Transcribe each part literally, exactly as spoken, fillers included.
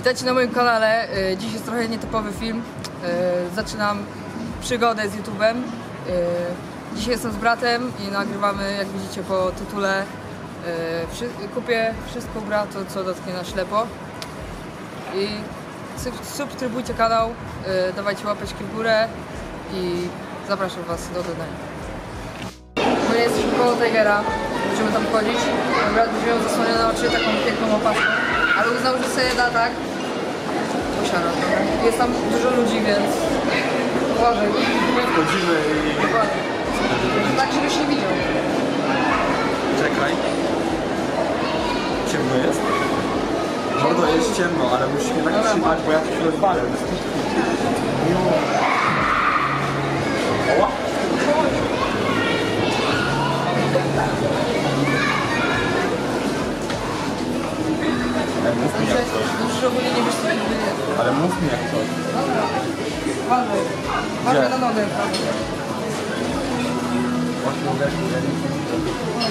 Witajcie na moim kanale. Dziś jest trochę nietypowy film. Zaczynam przygodę z YouTube'em. Dzisiaj jestem z bratem i nagrywamy, jak widzicie po tytule, kupię wszystko brato, co dotknie na ślepo. I subskrybujcie kanał, dawajcie łapeczki w górę i zapraszam was do oglądania. My jesteśmy koło Tigera, będziemy tam chodzić. Brat będzie miał zasłonione oczy taką piękną opaską, ale uznał, że sobie da tak. Posiara trochę. Jest tam dużo ludzi, więc uważaj. Wchodzimy i... Uważaj. Tak, żebyś nie widział. Czekaj. Ciemno jest? Mordo, jest ciemno, ale musisz mnie tak trzymać, bo ja się rozwalę. Oła! Ale mów mi jak coś. Już ogólnie nie wiesz, co to jest. Ale mów mi jak coś. Dobra. Uważaj. Uważaj na nogę. Właśnie mówię, że ja nic nie widzę.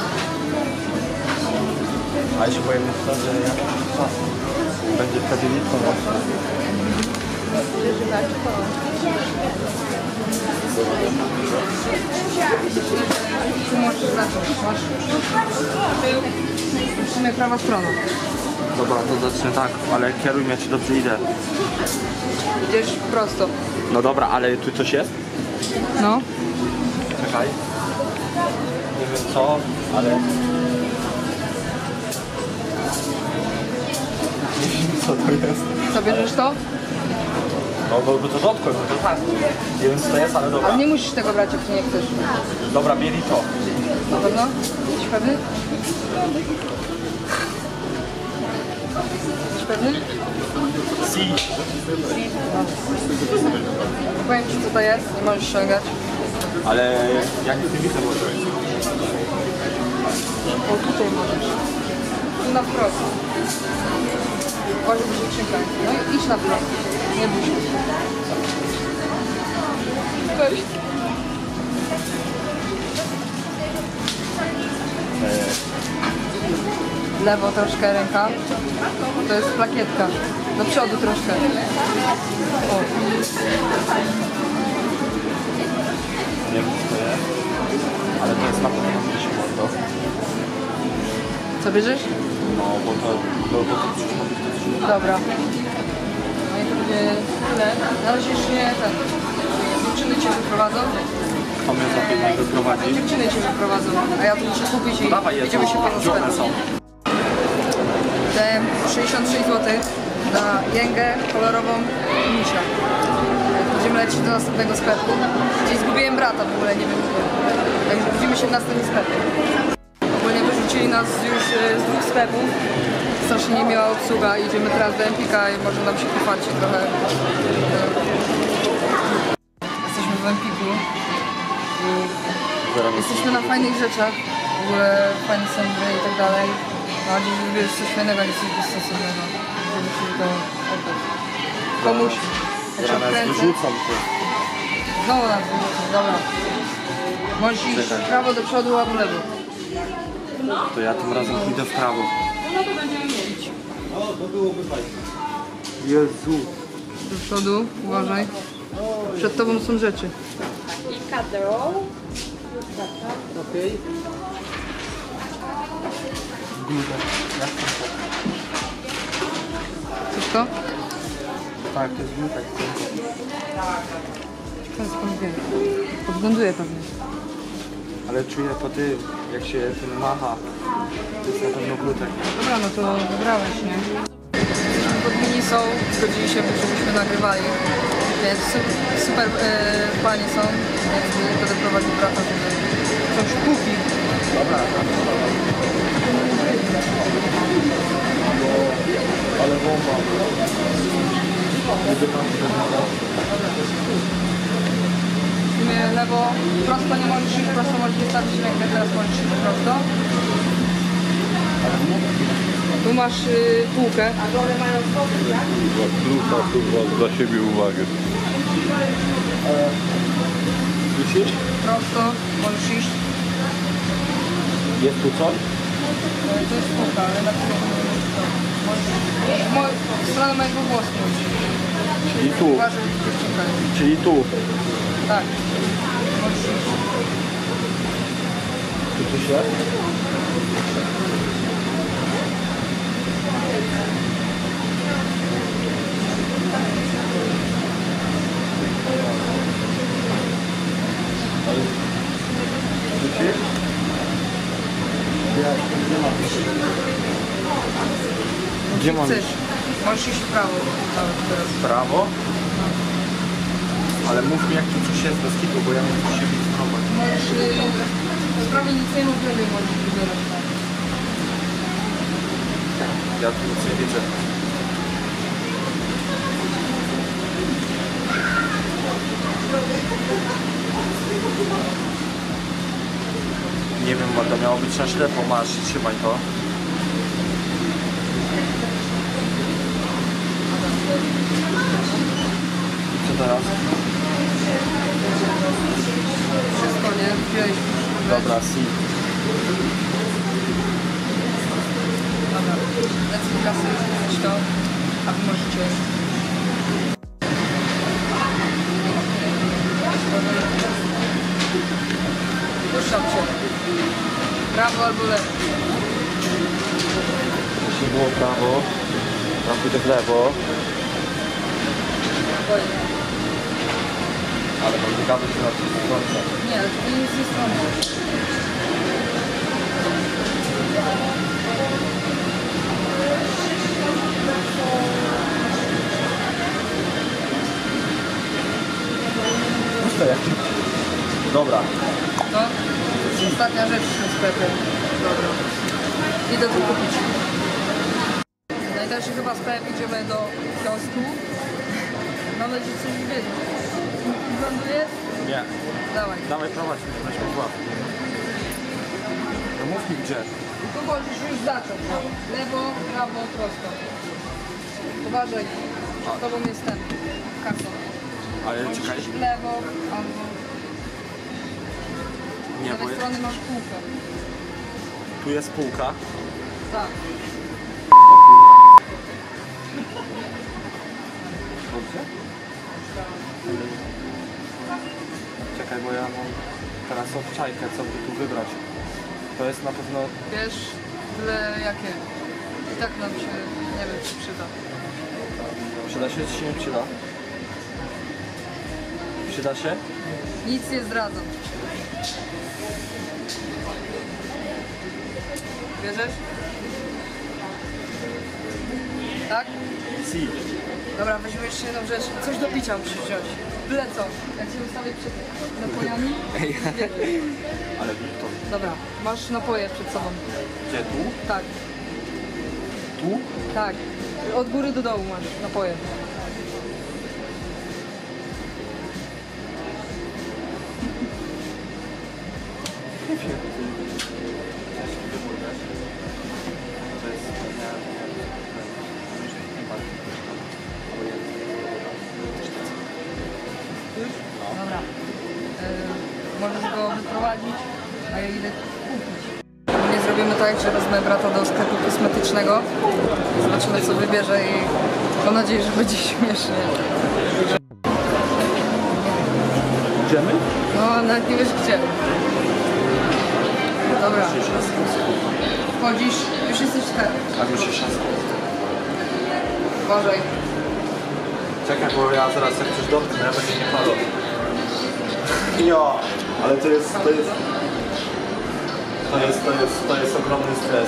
A ja się boję myśleć, że jakiś czas będzie wtedy liczą właśnie. Tu możesz zacząć. Masz w sumie prawa strona. Dobra, to zacznę tak, ale kieruj mnie, czy dobrze idę. Idziesz prosto. No dobra, ale tu coś jest? No. Czekaj. Nie wiem co, ale... Nie wiem co to jest. Co, bierzesz to? No bo to dotknąć, no to tak. Nie wiem co to jest, ale dobra. Ale nie musisz tego brać, jak ty nie chcesz. Dobra, mieli to. Na pewno? Jesteś pewny? Jesteś pewny? Si. Powiem ci, co to jest, nie możesz ściągać. Ale ja nic nie widzę może. O, tutaj możesz. Tu na wprost. Uważaj, będzie krzynka. No i idź na wprost. Nie bój się. Cześć. Lewo troszkę ręka. To jest plakietka. Do przodu troszkę. O. Nie wiem co to jest. Ale to jest na pewno gdzieś mordo. Co bierzesz? No bo to... Bo, bo to przecież ma być to. Dobra. No i to będzie tyle. Na razie jeszcze nie ten. Dziewczyny cię wyprowadzą. Kto mnie zapewne wyprowadzi? Dziewczyny cię wyprowadzą, a ja tu muszę kupić i Dawaj je, będziemy się gdzie one są? Dałem sześćdziesiąt sześć złotych na jęgę kolorową misia. Będziemy lecieć do następnego sklepu. Gdzieś zgubiłem brata w ogóle, nie wiem gdzie. Także widzimy się w następnym sklepie. Ogólnie wyrzucili nas już z dwóch sklepów. Strasznie niemiła obsługa. Idziemy teraz do Empika i może nam się pofarci trochę. Jesteśmy w Empiku. Jesteśmy na fajnych rzeczach. W ogóle fajne są gry i tak dalej. Mam nadzieję, że wybierzesz coś fajnego, a nie coś bezsensownego. Żeby się to oddać. Komuś, jak się wkręcę. Wyrzucam się. Znowu nas wyrzucą, dobra. Możesz iść w prawo do przodu albo lewo. To ja tym razem pójdę w prawo. No to będziemy mieć. Jezu. Do przodu, uważaj. Przed tobą są rzeczy. I cut the roll. Okej. Górę. Jak to? Coś to? Tak, to jest górek. Ciekawe skąd wiem. Podgląduję pewnie. Ale czuję po tym, jak się tym macha. To jest na pewno glutek. Dobra, no to wybrałeś, nie? Jesteśmy pod Minisą, zgodzili się, żebyśmy nagrywali. Więc su- super e, pani są, więc będę prowadził brata, żeby coś kupił. Dobra, ale bomba. W sumie lewo, prosto nie możesz iść, prosto możesz wystawić rękę, teraz możesz iść prosto. Tu masz y, półkę. Plusa, kurwa, za siebie uwagę. Wisisz? Prosto możesz iść. Jest tu coś? To jest półka, ale na którą możesz Mo- w stronę mojego głosu. I tu, Uważaj, dziewczynka. czyli tu. Tak. Możesz iść. Tu coś jest? Wrócisz? Gdzie, gdzie mam iść? Gdzie mam Chcesz. iść? Możesz iść w prawo. Nawet teraz. W prawo? Ale mów mi jak tu coś jest bez kitu, bo ja nie chcę się wyprowadzić. Możesz... Yy, prawie nic nie mów, lepiej możesz wybierać. Ja tu nic nie widzę. Nie wiem, bo to miało być na ślepo. Masz, trzymaj to. I co teraz? Wszystko, nie? Wziąłeś. Dobra, si. Dobra. Lecę do kasy, już to. A wy możecie... Puszczam się. Prawo albo lewo. Jeśli było prawo, tam pójdę w lewo. Spokojnie. Ale mam ciekawe, czy na tym końca. Nie, ale to nie jest z tej strony. Puste jak. Dobra. No, ostatnia rzecz w tym sklepie. Dobra. Idę tu kupić. Najdalszy chyba sklep, idziemy do kiosku. Mam nadzieję, że coś wiedzieć. Ląduje? Nie. Dawaj. Dawaj prowadź mnie, weźmy w łapę. No mów mi gdzie. Tu możesz już zacząć. Lewo, prawo, prosto. Uważaj. Z tobą jest ten. Kasa. Ale Możesz czekaj. iść w lewo albo... Nie, Z bo tej jest, strony masz półkę. tu jest półka. Tak. O kurwa. Dobrze? Czekaj, bo ja mam teraz obczajkę, co by tu wybrać. To jest na pewno... Wiesz, tyle jakie. I tak nam się, nie wiem, czy przyda. Przyda się, czy się nie przyda? Przyda się? Nic nie zdradzam. Bierzesz? Tak? Si. Dobra, weźmy jeszcze jedną rzecz. Coś do picia musisz wziąć. Byle co. Jak się ustawię przed napojami, bierzesz. Ale to... Dobra, masz napoje przed sobą. Gdzie tu? Tak, Tu? tak. Od góry do dołu masz napoje. Nie wiem. To jest... Już? Dobra. E, możesz go wyprowadzić, a ja idę kupić. Nie zrobimy tak, że wezmę brata do sklepu kosmetycznego. Zobaczymy, co wybierze i mam nadzieję, że będzie śmiesznie. Idziemy? No, nawet nie wiesz gdzie. Dobra, wchodzisz, już jesteś ten. A już się szansa. Uważaj. Czekaj, bo ja zaraz jak coś dotknę, ja będzie nie padło. Jo, ale to jest, to jest... To jest, to jest, to jest ogromny stres.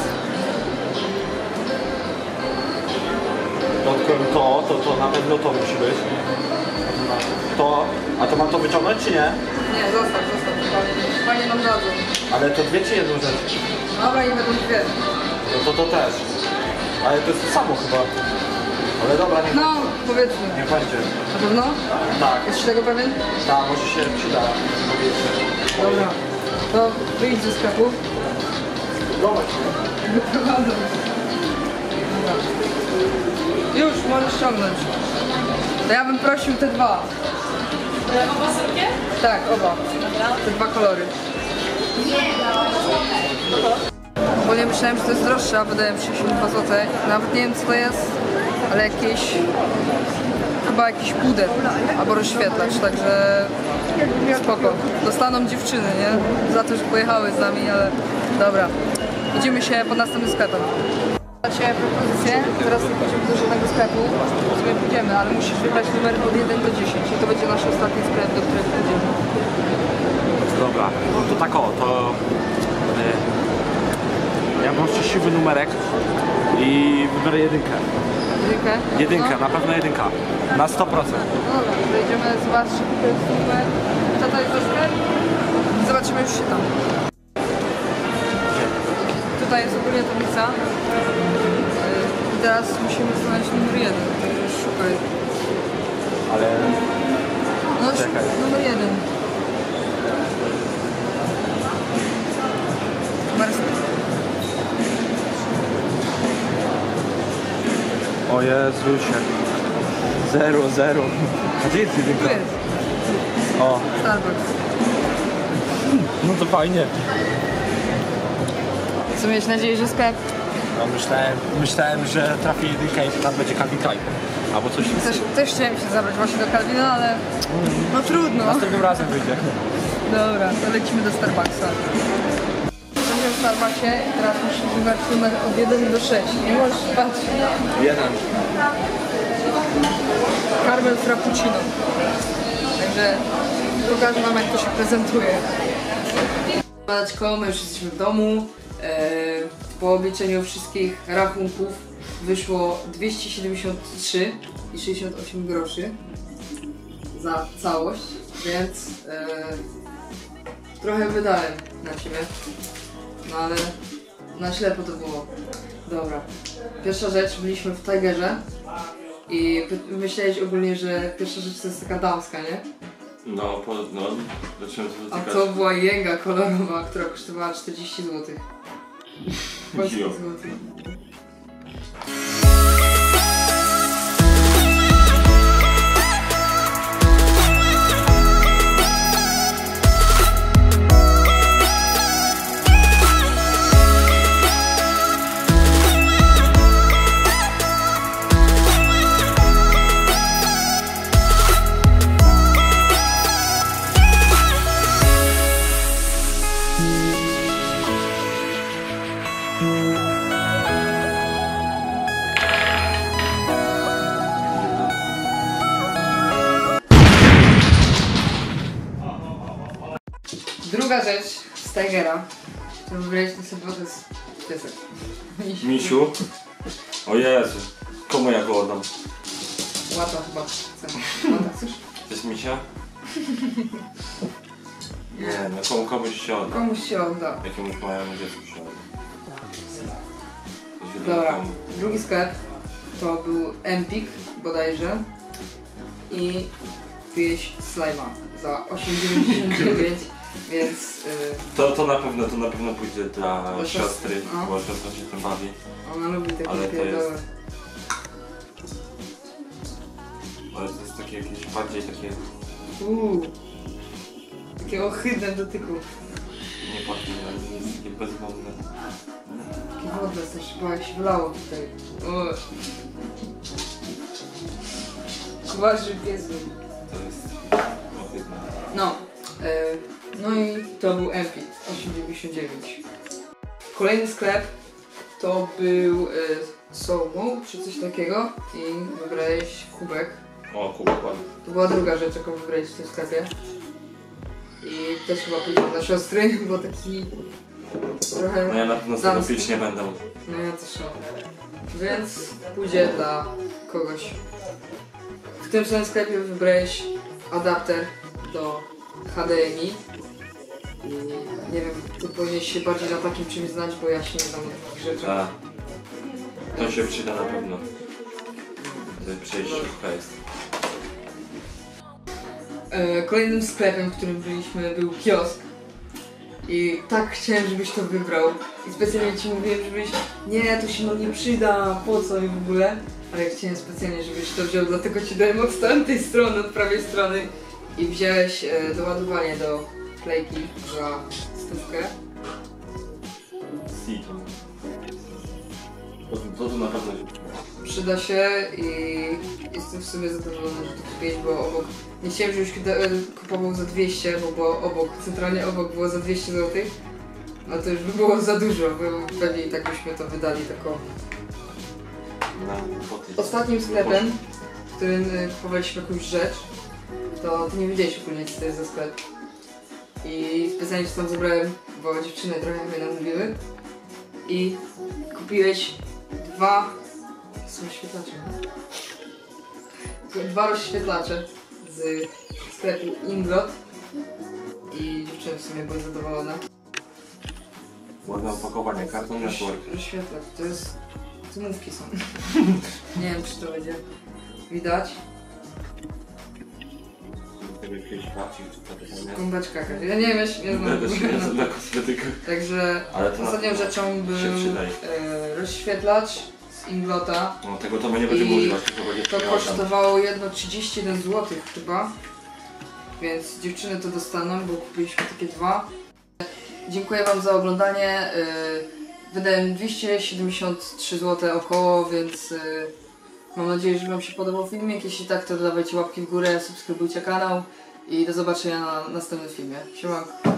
Dotknąłem to, to, to na pewno to musi być. To, a to mam to wyciągnąć czy nie? Nie, zostaw, zostaw. Panie, panie nam dadzą. Ale to dwie czy jedną rzecz? Dobra, i będą dwie. No to to też. Ale to jest to samo chyba. Ale dobra, nie, No, powiedzmy. nie będzie. Na pewno? Tak, Jesteś tego pewien? tak, może się przyda. Powiedzmy. Dobra. To wyjdź ze sklepu. Zobacz. Wyprowadzę. Dobra. Już, możesz ściągnąć. To ja bym prosił te dwa. Oba sobie? Tak, oba. Te dwa kolory. Ogólnie myślałem, że to jest droższe, a wydałem sześćdziesiąt dwa złote. Nawet nie wiem co to jest, ale jakieś... chyba jakiś puder albo rozświetlacz, także spoko. Dostaną dziewczyny, nie? Za to, że pojechały z nami, ale dobra. Widzimy się pod następnym sklepem. Macie propozycję, teraz nie pójdziemy do żadnego sklepu, sobie pójdziemy, ale musisz wybrać numer od jeden do dziesięciu i to będzie nasz ostatni sklep, do którego pójdziemy. Dobra, no to tak o, to... Yy, ja mam szczęśliwy numerek i wybiorę jedynkę. Jedynkę? Jedynkę, No. na pewno jedynka. Na sto procent. No dobra, to idziemy zobaczyć, jaki to jest numer, co to jest za sklep i zobaczymy już się tam. Tutaj jest ogólnie tablica. Yy, I teraz musimy znaleźć numer jeden, także szukaj. Ale... No Czekaj. numer jeden. Numer... O Jezusie. Zero, zero. A gdzie jest Tu jedynka? jest. O, Starbucks. no to fajnie. Co miałeś nadzieję, że sklep? No myślałem, myślałem, że trafi jedynka i tam będzie Calvin Klein. Albo coś Też, też chciałem się zabrać właśnie do Calvina, ale no trudno. następnym razem wyjdzie. Dobra, to lecimy do Starbucksa. Jesteśmy w Starbucksie i teraz musisz wybrać numer od jeden do sześciu. Nie możesz patrzeć. Jeden. Caramel Frappuccino. Także pokażę wam, jak to się prezentuje. Siemaneczko, my już jesteśmy w domu. Eee, po obliczeniu wszystkich rachunków wyszło dwieście siedemdziesiąt trzy i sześćdziesiąt osiem groszy za całość, więc eee, trochę wydałem na siebie, no ale na ślepo to było. Dobra, pierwsza rzecz, byliśmy w Tigerze i myślałeś ogólnie, że pierwsza rzecz to jest taka damska, nie? No, po, no, zacząłem się A dotykać. to była jęga kolorowa, która kosztowała czterdzieści złotych. Polskich Kilo. złotych. Druga rzecz z Tigera, którą wybraliśmy sobie, to jest piesek. Misiu? O Jezu, komu ja go oddam? Łata chyba chce. Łata chcesz? To jest misia? Nie, no komu, komuś się odda. Komuś się odda. Jakiemuś małemu dziecku się odda. To się Dobra, komu. drugi sklep to był Empik bodajże i kupiłeś slajma za osiem dziewięćdziesiąt dziewięć, więc yy, To, to na pewno, to na pewno pójdzie dla Dla siostry, siostry, no. bo siostra się tym bawi. ona lubi takie Ale to pierdoły. jest- Ale to jest takie jakieś bardziej takie, Uuu, takie ohydne w dotyku. nie pachnie, ale jest takie bezwonne. Takie wodne też, chyba jak się wlało tutaj. O. Uważaj pies był. To jest ohydne. No, e, no i to był Empik osiem dziewięćdziesiąt dziewięć. Kolejny sklep to był e, Somo czy coś takiego i wybrałeś kubek. O, kubek ładny. To była druga rzecz, jaką wybrałeś w tym sklepie. I też chyba pójdę dla siostry, bo taki trochę... No ja na pewno z tego damski. pić nie będę. No ja też nie. Więc pójdzie dla kogoś. W tym samym sklepie wybrałeś adapter do H D M I. I nie wiem, ty powinieneś się bardziej na takim czymś znać, bo ja się nie znam na takich rzeczach. A, to się przyda na pewno. To przejście jest. E, Kolejnym sklepem, w którym byliśmy, był kiosk. I tak chciałem, żebyś to wybrał. I specjalnie ci mówiłem, żebyś nie, to się nam nie przyda, po co i w ogóle. Ale chciałem specjalnie, żebyś to wziął, dlatego ci dałem od tamtej strony, od prawej strony. I wziąłeś e, doładowanie do klejki za stówkę. Sit. to, to na pewno się Przyda się i jestem w sumie zadowolona, że to kupiłeś, bo obok... Nie chciałem, żebyś kuda- kupował za dwieście, bo było obok, centralnie obok było za dwieście złotych. A to już by było za dużo, bo pewnie i tak byśmy to wydali taką. na poty. Ostatnim sklepem, w którym y, kupowaliśmy jakąś rzecz, to ty nie wiedziałeś ogólnie, co to jest za sklep. I specjalnie się tam zabrałem, bo dziewczyny trochę mnie namówiły. I kupiłeś dwa... są świetlacze. Dwa rozświetlacze z sklepu Inglot. I dziewczyny w sumie były zadowolone. Ładne opakowanie, karton network. Rozświetlacz, to jest... Wymówki są. Nie wiem, czy to będzie widać. Tego jakiegoś bardziej tutaj Gąbeczka jakaś. Ja nie wiem, ja się nie znam. nie na kosmetykę. Także Ale to na ostatnią pewno rzeczą był się przydaje. e, rozświetlacz z Inglota. No tego to my nie będziemy I używać, tylko będzie To miał kosztowało jedno trzydzieści jeden złotych chyba. Więc dziewczyny to dostaną, bo kupiliśmy takie dwa. Dziękuję wam za oglądanie. Y, Wydałem dwieście siedemdziesiąt trzy złote około, więc y, mam nadzieję, że wam się podobał filmik. Jeśli tak, to dawajcie łapki w górę, subskrybujcie kanał i do zobaczenia na następnym filmie. Siemanko.